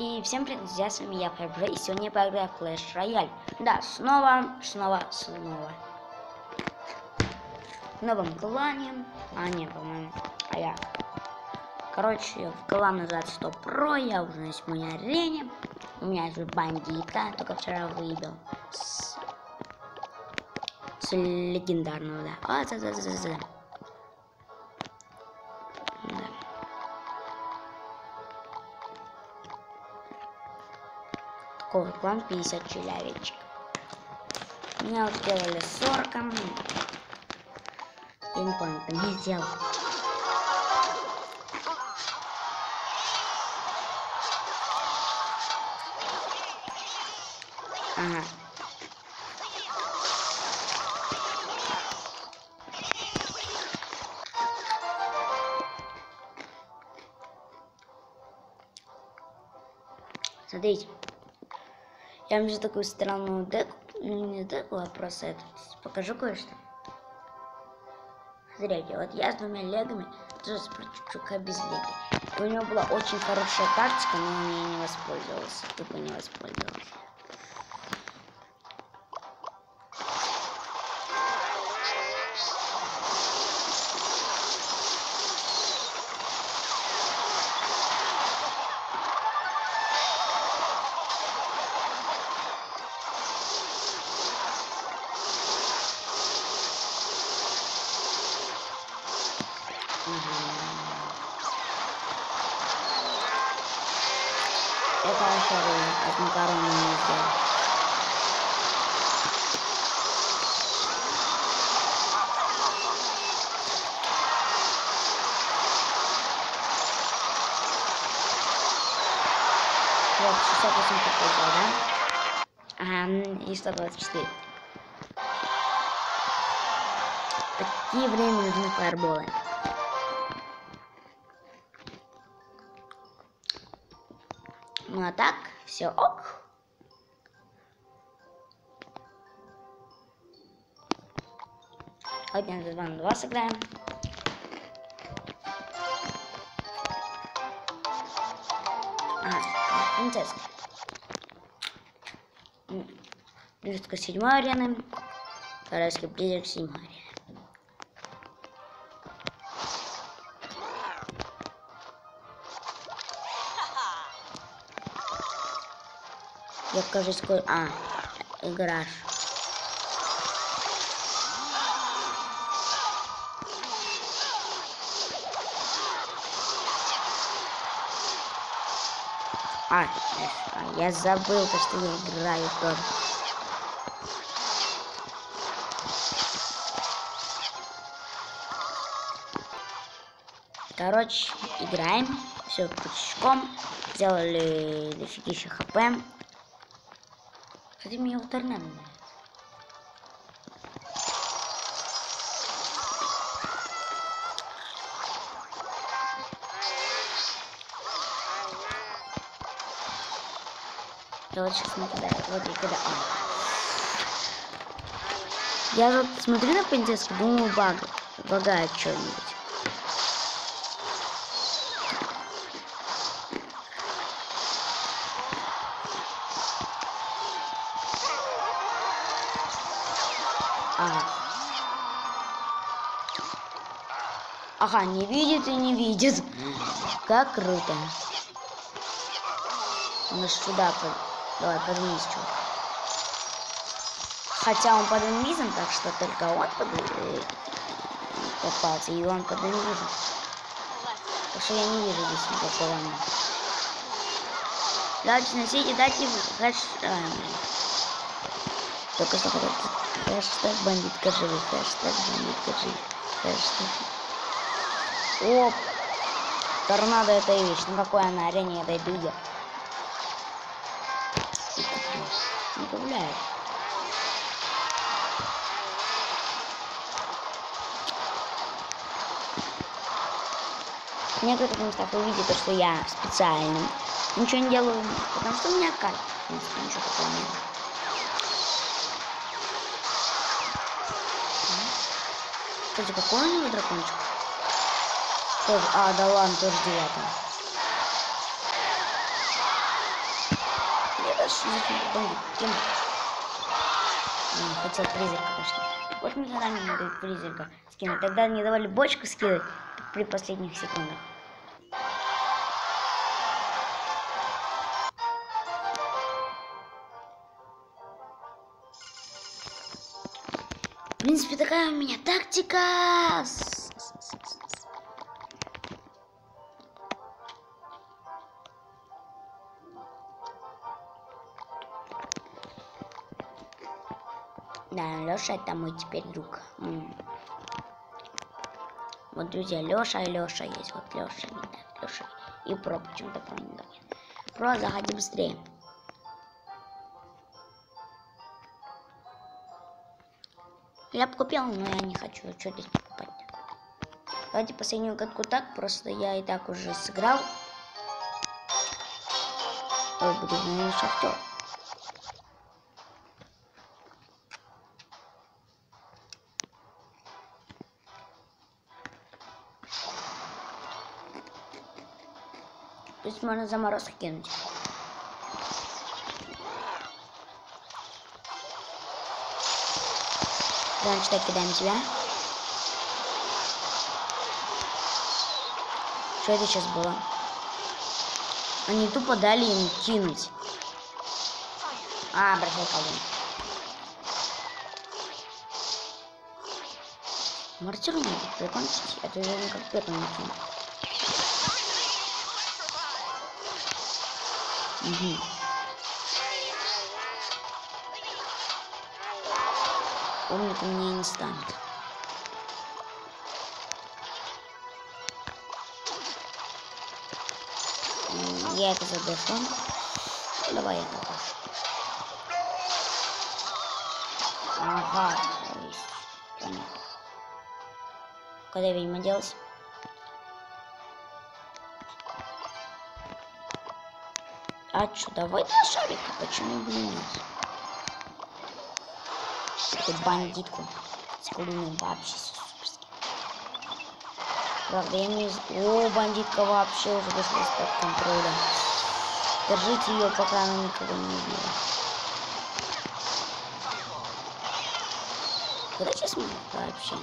И всем привет, друзья, с вами я, Фэбже, и сегодня я поиграю в Clash Royale. Да, снова. В новом клане. Не, по-моему, Короче, в клан называется Топ Про, я уже на 7-й арене. У меня же бандитка, только вчера выбил. С легендарного, да. Такой клан 50 человечек. Меня вот сделали 40. Я не помню, там не сделал. Ага. Смотрите. Я вам же такую странную деку, не деку, а просто это. Покажу кое-что. Смотрите, вот я с двумя легами тоже против чука без леги. У него была очень хорошая тактика, но он ей не воспользовался. Тупо не воспользовался. Это вообще от макароны не сделал. Вот, 68 показал, да? Ага, и 124. Такие времени нужны фаерболы. Ну а так, все ок. Один, 2 на 2 сыграем. Принцесска. Принцесска 7-й арены. Королевский призрак 7-й арены. Я, кажется, играш. Я забыл то, что я играю тоже. Короче, играем. Все пучком. Сделали дофигища хп. Кстати, мне вот торнадо нравится. Я вот сейчас смотрю, вот и когда. Я вот смотрю на принцесску, думаю, багает что-нибудь. Ага, не видит и не видит. Как круто. Мы сюда давай подвинись, чувак. Хотя он под инвизом, так что только он попался, и он под инвизом. Так что я не вижу здесь никакого. Давайте носите, дайте только что хэштег бандитка живы, хэштег бандитка живы, хэштег. Оп! Торнадо это и вещь. На какой она арене я дойду я? Не гуляет. В некоторых местах вы видите, что я специально ничего не делаю, потому что у меня карта. В принципе, ничего такого нет. Кстати, какой у него дракончик? Тоже, да ладно, тоже 9. Я даже зачем бандит? Кем? Хотел призрака, конечно. Вот никогда мне не дают призрака скинуть. Тогда мне давали бочку скинуть при последних секундах. В принципе, такая у меня тактика. Да, Лёша это мой теперь друг. Вот, друзья, Лёша и Лёша есть. Вот Лёша, не так, Лёша. И Про почему-то Про не говорит. Про, заходи быстрее. Я бы купил, но я не хочу. Что здесь покупать? Давайте последнюю катку так. Просто я и так уже сыграл. Ой, блин, ну я шахтер. То есть можно заморозки кинуть. Значит, так кидаем тебя. Что это сейчас было? Они тупо дали им кинуть. А, бросай колонн. Мортир надо закончить. Это уже не как пету не кинуть. Угу. Умник у меня не станет. Я это задышу. Давай я напашу. Ага. Понятно. Куда ведьма делась? А чё, давай на шарика, почему бы и нет? Эту бандитку с клюном вообще суперски. Правда, я не... О, бандитка вообще уже вышла из-под контроля. Держите ее, пока она никого не убила. Куда сейчас мы вообще?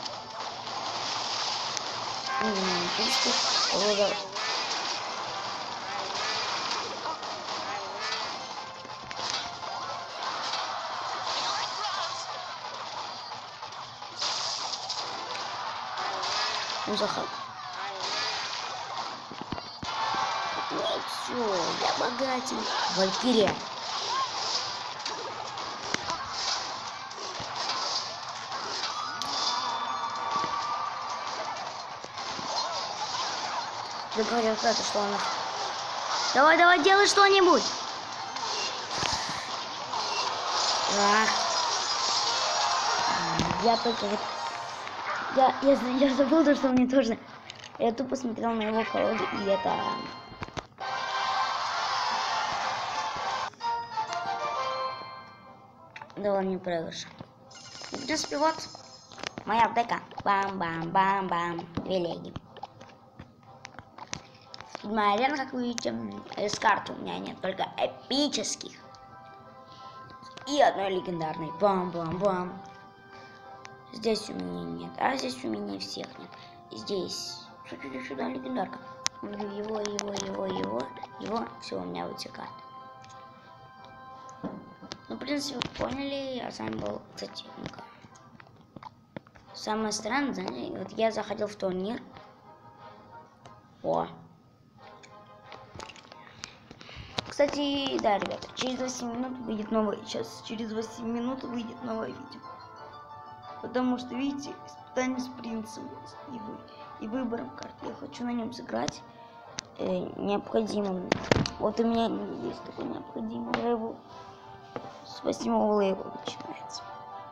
В принципе, колода... Ну, заход. Вот все, я богатый. Валькирия. Ты говорил это, что она... Давай, давай, делай что-нибудь. Я только вот... Я забыл то, что мне тоже... Я тупо смотрел на его колоду, и это... Дало мне проигрыш. В принципе, вот моя аптека. Бам-бам-бам-бам. 2 леги. 7-я арена, как вы видите. Из карты у меня нет, только эпических. И одной легендарной. Бам-бам-бам. Здесь у меня нет, а здесь у меня всех нет. Здесь сюда легендарка. Его, все, у меня вытекает. Ну, в принципе, вы поняли, а с вами был Техника. Самое странное, знаете, вот я заходил в турнир. О. Кстати, да, ребята, через 8 минут выйдет новое. Сейчас через 8 минут выйдет новое видео. Потому что, видите, испытание с принцем и выбором карт. Я хочу на нем сыграть. Необходимо. Вот у меня есть такой необходимый левел. С 8-го левела начинается.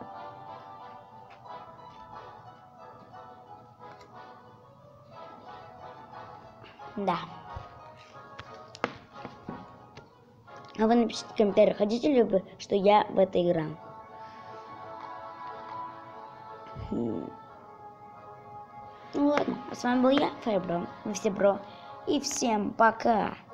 Да. А вы напишите в комментариях, хотите ли вы, что я в это играл. Ну ладно, а с вами был я, Файбро, вы все бро, и всем пока.